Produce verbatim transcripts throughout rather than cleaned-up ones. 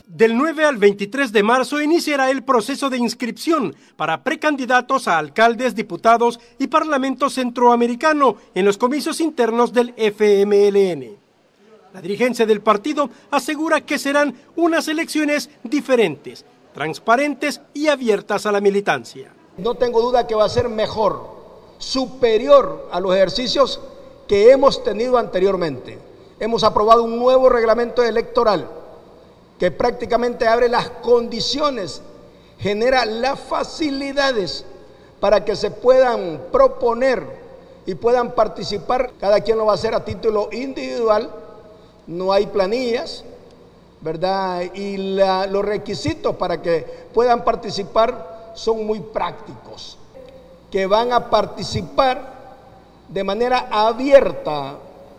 Del nueve al veintitrés de marzo iniciará el proceso de inscripción para precandidatos a alcaldes, diputados y Parlamento Centroamericano en los comicios internos del F M L N. La dirigencia del partido asegura que serán unas elecciones diferentes, transparentes y abiertas a la militancia. No tengo duda que va a ser mejor, superior a los ejercicios que hemos tenido anteriormente. Hemos aprobado un nuevo reglamento electoral que prácticamente abre las condiciones, genera las facilidades para que se puedan proponer y puedan participar. Cada quien lo va a hacer a título individual, no hay planillas, ¿verdad? Y la, los requisitos para que puedan participar son muy prácticos, que van a participar de manera abierta,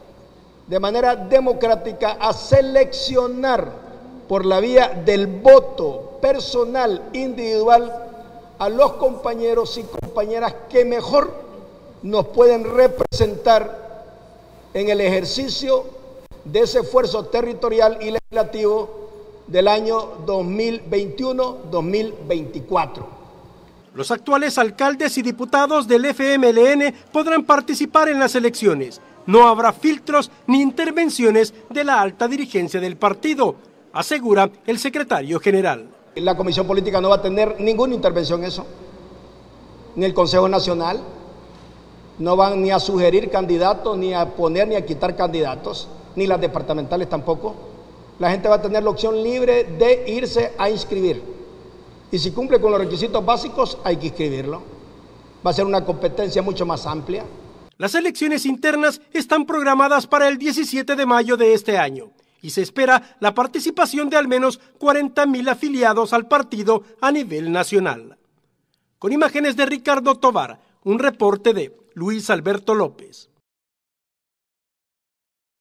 de manera democrática, a seleccionar por la vía del voto personal, individual, a los compañeros y compañeras que mejor nos pueden representar en el ejercicio de ese esfuerzo territorial y legislativo del año dos mil veintiuno dos mil veinticuatro. Los actuales alcaldes y diputados del F M L N podrán participar en las elecciones. No habrá filtros ni intervenciones de la alta dirigencia del partido, asegura el secretario general. La Comisión Política no va a tener ninguna intervención en eso, ni el Consejo Nacional, no van ni a sugerir candidatos, ni a poner ni a quitar candidatos, ni las departamentales tampoco. La gente va a tener la opción libre de irse a inscribir. Y si cumple con los requisitos básicos, hay que inscribirlo. Va a ser una competencia mucho más amplia. Las elecciones internas están programadas para el diecisiete de mayo de este año y se espera la participación de al menos cuarenta mil afiliados al partido a nivel nacional. Con imágenes de Ricardo Tovar, un reporte de Luis Alberto López.